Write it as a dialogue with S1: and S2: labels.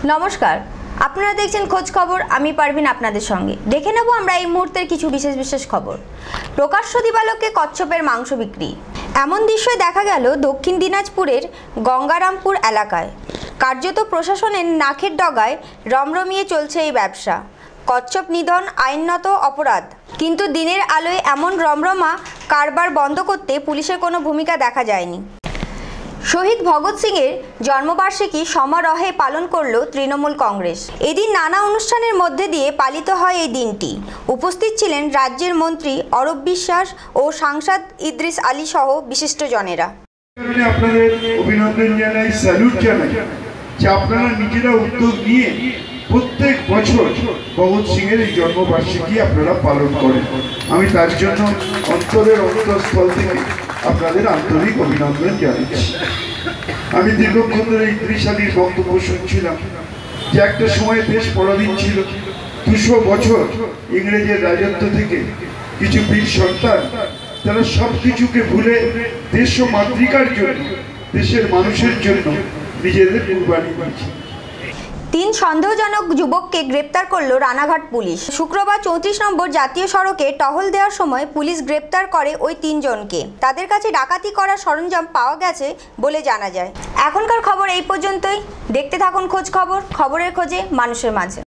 S1: নমস্কার, আপনারা দেখছেন খোঁজ খবর। আমি পারভিন আপনাদের সঙ্গে। দেখে নেব আমরা এই মুহূর্তের কিছু বিশেষ খবর। প্রকাশ্য দিবালোকে কচ্ছপের মাংস বিক্রি, এমন দৃশ্যই দেখা গেল দক্ষিণ দিনাজপুরের গঙ্গারামপুর এলাকায়। কার্যত প্রশাসনের নাকের ডগায় রমরমিয়ে চলছে এই ব্যবসা। কচ্ছপ নিধন আইনত অপরাধ, কিন্তু দিনের আলোয় এমন রমরমা কারবার বন্ধ করতে পুলিশের কোনো ভূমিকা দেখা যায়নি। শহীদ ভগৎ সিংয়ের জন্মবার্ষিকী সমারোহে পালন করল তৃণমূল কংগ্রেস। এদিন নানা অনুষ্ঠানের মধ্যে দিয়ে পালিত হয় এই দিনটি। উপস্থিত ছিলেন রাজ্যের মন্ত্রী অরূপ বিশ্বাস ও সাংসদ ইদ্রিস আলী সহ বিশিষ্টজনেরা।
S2: আপনাদের অভিনন্দন জানাই, স্যালুট জানাই যে আপনারা নিজেরা উদ্যোগ নিয়ে প্রত্যেক বছর ভগৎ সিংয়ের এই জন্মবার্ষিকী আপনারা পালন করেন। আমি তার জন্য অন্তরের অন্তঃস্থল থেকে আপনাদের আন্তরিক অভিনন্দন জানাচ্ছি। আমি দীর্ঘক্ষণ ধরে ইদ্রিস আলীর বক্তব্য শুনছিলাম যে একটা সময় দেশ পরাধীন ছিল। 200 বছর ইংরেজের রাজত্ব থেকে কিছু বীর সন্তান তারা সব কিছুকে ভুলে দেশ ও মাতৃকার জন্য, দেশের মানুষের জন্য নিজেদের কুরবানি দিয়েছে।
S1: 3 সন্দেহজনক যুবককে গ্রেপ্তার করল রানাঘাট পুলিশ। শুক্রবার 34 নম্বর জাতীয় সড়কে টহল দেওয়ার সময় পুলিশ গ্রেপ্তার করে ওই 3 জনকে। তাদের কাছে ডাকাতি করার সরঞ্জাম পাওয়া গেছে বলে জানা যায়। এখনকার খবর এই পর্যন্তই। দেখতে থাকুন খোঁজ খবর, খবরের খোঁজে মানুষের মাঝে।